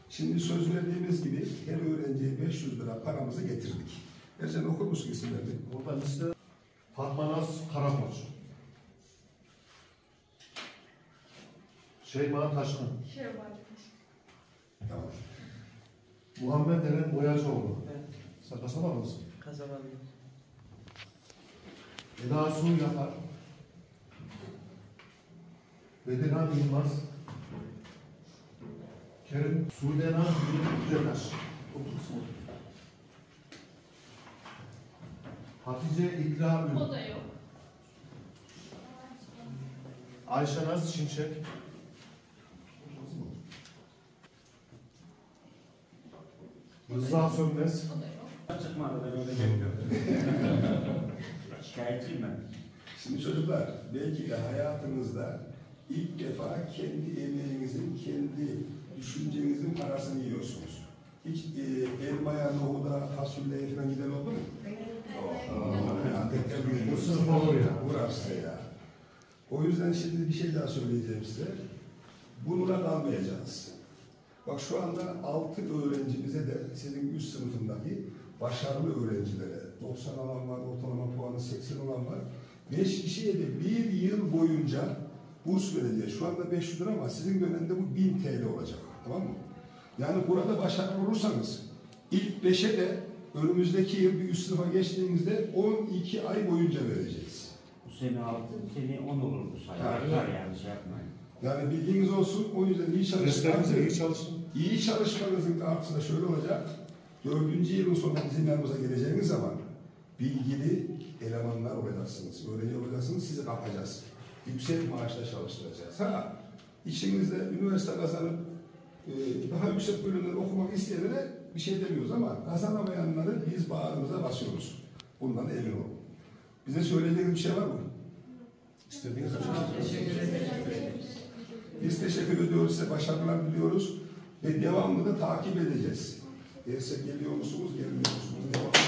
Şimdi söz verdiğimiz gibi her öğrenciye 500 lira paramızı getirdik. Ercan okur musun isimlerini? Burada liste Fatma Naz Karakoç, Şeyma Taşkın, Tamam. Muhammed Eren Boyacıoğlu. Evet. Sen kasaba mısın? Kazabalıyım. Eda Su Yapar, Bedirhan Yılmaz, Kerim Suudena Yücetaş, Hatice İkra Ün, O da yok. Ayşe Naz Şimşek, Rıza Sönmez, O da yok. Çıkmadı, ben öyle bekliyorum. Şikayetçiyim ben. Şimdi çocuklar, belki de hayatınızda ilk defa kendi emeğinizin, kendi düşüncenizin parasını yiyorsunuz. Hiç elmaya, nohuda, fasulyeye falan giden oldu mu? Bu sınıf olur ya. Burası ya. O yüzden şimdi bir şey daha söyleyeceğim size. Bununla kalmayacağız. Bak şu anda 6 öğrencimize de sizin üst sınıfındaki başarılı öğrencilere 90 alan var, ortalama puanı 80 olan var. 5 kişiye de 1 yıl boyunca burs vereceğiz. Şu anda 500 lira ama sizin dönemde bu 1000 TL olacak. Tamam mı? Yani burada başarılı olursanız ilk 5'e de önümüzdeki yıl bir üst sınıfa geçtiğinizde 12 ay boyunca vereceğiz. Bu sene 6, bu sene 10 olur bu sayı. Artar yani şey yapmayın. Yani bilginiz olsun, o yüzden iyi çalışmanızı, derslerinize iyi çalışın. iyi çalışmanızın artısı şöyle olacak. 4. yılın sonunda bizim yanımıza geleceğiniz zaman bilgili elemanlar olacaksınız, öğrenci olacaksınız, sizi kapacağız. Yüksek maaşla çalıştıracağız. Ha, işinizde üniversite kazanıp daha yüksek bölümleri okumak isteyenlere bir şey demiyoruz ama kazanamayanları biz bağrımıza basıyoruz. Bundan emin olun. Bize söyleyeceğiniz bir şey var mı? İstediğiniz için. Teşekkür ederim. Biz teşekkür ediyoruz, size başarılar diliyoruz ve devamlı da takip edeceğiz. Derse geliyor musunuz, gelmiyor musunuz?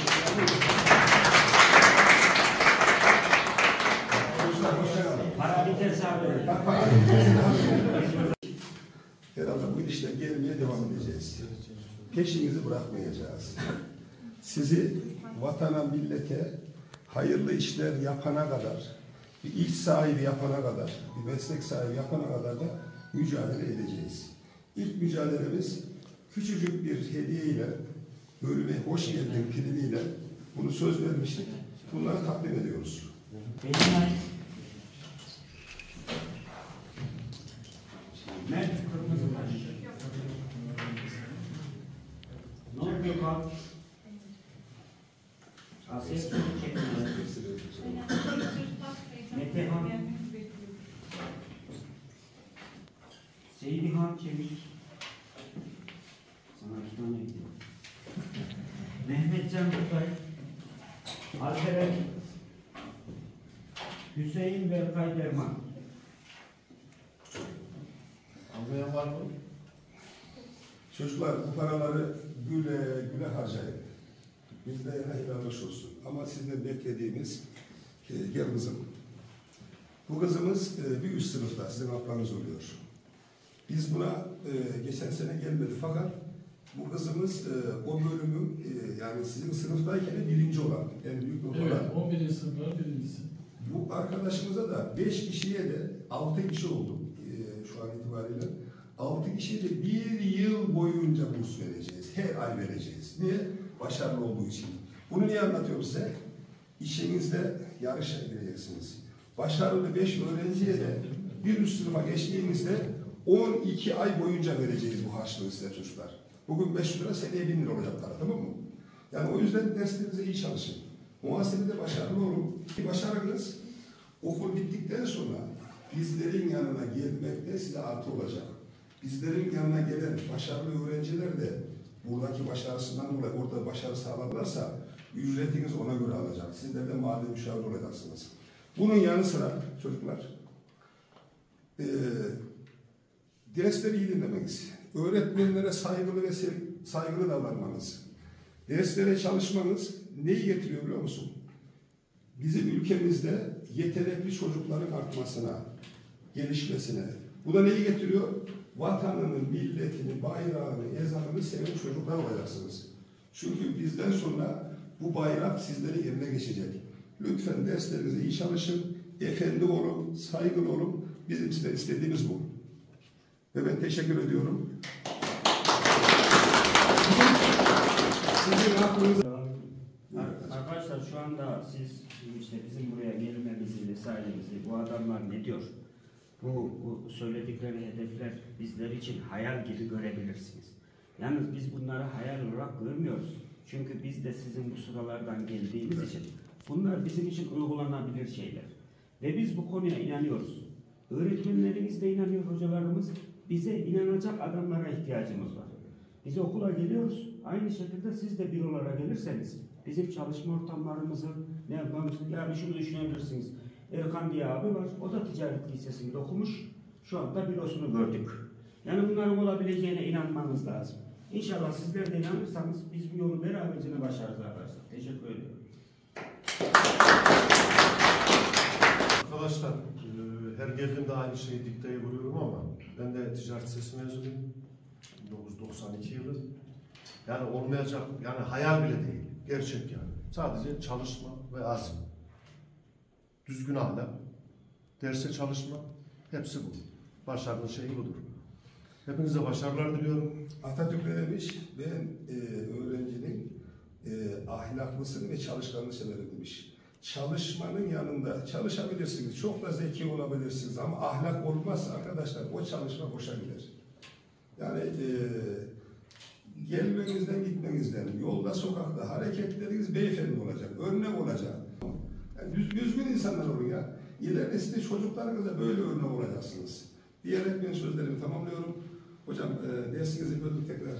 Para biterse haber. Herhalde bu işler gelmeye devam edeceğiz. Peşinizi bırakmayacağız. Sizi vatana, millete hayırlı işler yapana kadar, bir iş sahibi yapana kadar, bir meslek sahibi yapana kadar da mücadele edeceğiz. İlk mücadelemiz küçücük bir hediyeyle, bölüme hoş geldin primiyle bunu söz vermiştik. Bunları takdim ediyoruz. Mert kırmızı taş. Ne oldu Gökhan? Asiye çocuk çekmiyor. Metehan. Seydihan Çevik. Sana 2 tane gidiyor. Mehmetcan Kutay. Alperen. Hüseyin Berkay Derman. Anlayan var mı? Çocuklar bu paraları güle güle harcayın. Bizde helal hoş olsun. Ama sizden beklediğimiz gel kızım. Bu kızımız bir üst sınıfta, sizin ablanız oluyor. Biz buna geçen sene gelmedi fakat bu kızımız o bölümün yani sizin sınıftayken birinci olan, en büyük not olan. Evet, 11. sınıflar birincisi. Bu arkadaşımıza da 5 kişiye de 6 kişi oldu şu an itibariyle. 6 kişiye de 1 yıl boyunca burs vereceğiz. Her ay vereceğiz. Niye? Başarılı olduğu için. Bunu niye anlatıyorum size? İşinizde yarışa gireceksiniz. Başarılı 5 öğrenciye de bir üst sınıfa geçtiğinizde 12 ay boyunca vereceğiz bu harçlığı size çocuklar. Bugün 500 lira, seneye 1000 lira olacak para, tamam mı? Yani o yüzden derslerinize iyi çalışın. Muhasebede başarılı olun. Başarınız okul bittikten sonra bizlerin yanına gelmekte size artı olacak. Bizlerin yanına gelen başarılı öğrenciler de buradaki başarısından dolayı orada başarı sağlarlarsa ücretiniz ona göre alacak. Sizler de mali müşavir olacaksınız. Bunun yanı sıra çocuklar dersleri iyi dinlemeniz, öğretmenlere saygılı ve saygılı davranmanız, derslere çalışmanız neyi getiriyor biliyor musun? Bizim ülkemizde yetenekli çocukların artmasına, gelişmesine. Bu da neyi getiriyor? vatanını, milletini, bayrağını, ezanını seven çocuklar olacaksınız. Çünkü bizden sonra bu bayrak sizlerin eline geçecek. Lütfen derslerinize iyi çalışın, efendi olun, saygılı olun. Bizim sizden istediğimiz bu. Ve ben teşekkür ediyorum. Sizin aklınıza... Arkadaşlar şu anda siz işte bizim buraya gelmemizi vesairemizi bu adamlar ne diyor? Bu söyledikleri hedefler bizler için hayal gibi görebilirsiniz. Yalnız biz bunları hayal olarak görmüyoruz. Çünkü biz de sizin bu sıralardan geldiğimiz için bunlar bizim için uygulanabilir şeyler. Ve biz bu konuya inanıyoruz. Öğretmenlerimiz de inanıyor, hocalarımız. Bize inanacak adamlara ihtiyacımız var. Biz okula geliyoruz. Aynı şekilde siz de bürolara gelirseniz bizim çalışma ortamlarımızı ne yapmamız, yani şunu düşünebilirsiniz. Erkan diye abi var. O da ticaret lisesinde okumuş. Şu anda bürosunu gördük. Yani bunların olabileceğine inanmanız lazım. İnşallah sizler de inanırsanız biz bu yolu beraberce başarırız arkadaşlar. Teşekkür ediyorum. Arkadaşlar her geldiğimde aynı şeyi dikteye vuruyorum ama ben de ticaret lisesi mezunuyum. 1992 yılı. Yani olmayacak, yani hayal bile değil. Gerçek yani. Sadece çalışma ve azim. Düzgün ahlak, derse çalışma, hepsi bu. Başarının şeyi budur. Hepinize başarılar diliyorum. Atatürk ne demiş? Ben öğrencinin ahlaklısını ve çalışkanını severim demiş. Çalışmanın yanında çalışabilirsiniz, çok da zeki olabilirsiniz ama ahlak olmazsa arkadaşlar o çalışma boşa gider. Yani gelmenizden gitmenizden, yolda sokakta hareketleriniz beyefendi olacak, örnek olacak. Yani düzgün insanlar olun ya. İleride siz de çocuklarınıza böyle örnek olacaksınız. Diyerek ben sözlerimi tamamlıyorum. Hocam dersinizi böldük tekrar.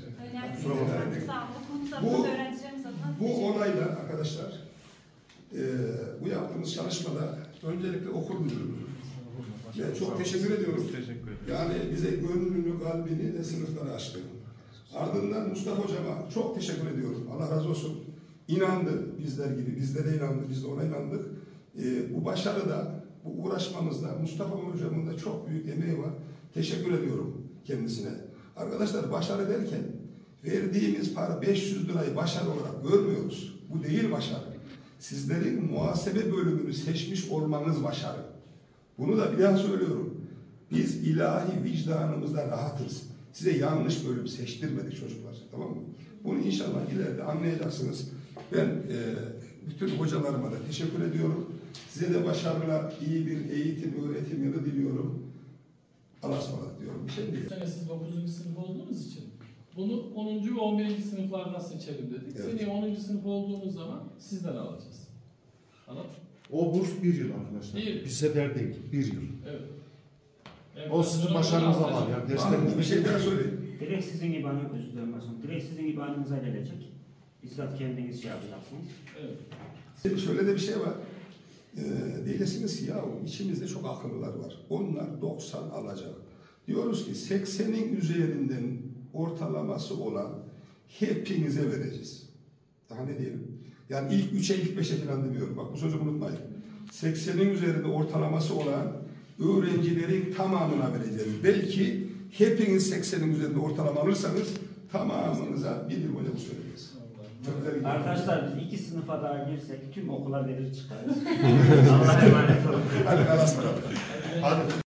Bu olayda arkadaşlar, bu yaptığımız çalışmada öncelikle okul müdürümüz. Çok teşekkür ediyorum. Yani bize gönlünü, kalbini ve sınıfları açtı. Ardından Mustafa Hocama çok teşekkür ediyorum. Allah razı olsun. İnandı bizler gibi, bizlere inandı, biz de ona inandık. Bu başarıda, bu uğraşmamızda Mustafa Hocam'ın da çok büyük emeği var. Teşekkür ediyorum kendisine. Arkadaşlar başarı derken verdiğimiz para 500 lirayı başarı olarak görmüyoruz. Bu değil başarı. Sizlerin muhasebe bölümünü seçmiş olmanız başarı. Bunu da bir daha söylüyorum. Biz ilahi vicdanımızda rahatız. Size yanlış bölüm seçtirmedik çocuklar. Tamam mı? Bunu inşallah ileride anlayacaksınız. Ben bütün hocalarıma da teşekkür ediyorum. Size de başarılar, iyi bir eğitim, öğretim yılı diliyorum. Allah'a ısmarladık diyorum. Bir şey değil. Bu sene siz 9. sınıf olduğunuz için bunu 10. ve 11. sınıflardan seçelim dedik. Evet. Seneye 10. sınıf olduğumuz zaman sizden alacağız. Anladın? O burs 1 yıl arkadaşlar. Bir. Bir sefer değil, 1 yıl. Evet. O sizin başarınıza var ya. Abi, Dersleriniz bir şey daha söyleyeyim. Direkt sizin gibi anı özür dilerim başkanım. Direkt sizin gibi anınıza gelecek. Bizzat kendiniz şey yapacaksınız. Evet. Şöyle de bir şey var. Diyeceksiniz ki ya içimizde çok akıllılar var. Onlar 90 alacak. Diyoruz ki 80'in üzerinden ortalaması olan hepinize vereceğiz. Daha ne diyelim? Yani ilk 3'e ilk 5'e falan demiyorum. Bak bu sözü unutmayın. 80'in üzerinde ortalaması olan öğrencilerin tamamına vereceğiz. Belki hepiniz 80'in üzerinde ortalama alırsanız tamamınıza bir yıl boyunca bu söyleyeceğiz. Arkadaşlar biz 2 sınıfa daha girsek tüm okula verir çıkarız. Allah'a emanet olun. Hadi Allah'a ısmarladık. Hadi.